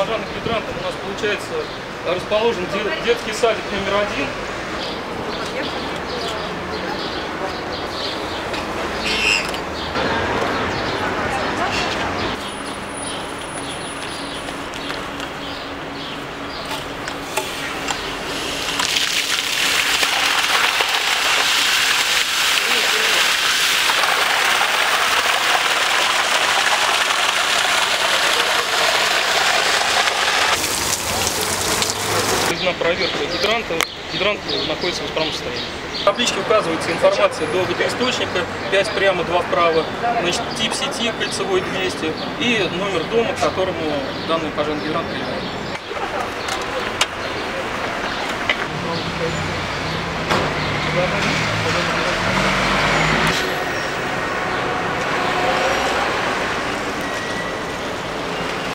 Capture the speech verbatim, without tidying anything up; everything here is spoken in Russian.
пожарных гидрантов у нас, получается, расположен детский садик номер один. Проверка гидранта. Гидрант находится в исправном состоянии. В табличке указывается информация до водоисточника, пять прямо, два вправо, значит, тип сети кольцевой двести и номер дома, к которому данный пожарный гидрант применяет.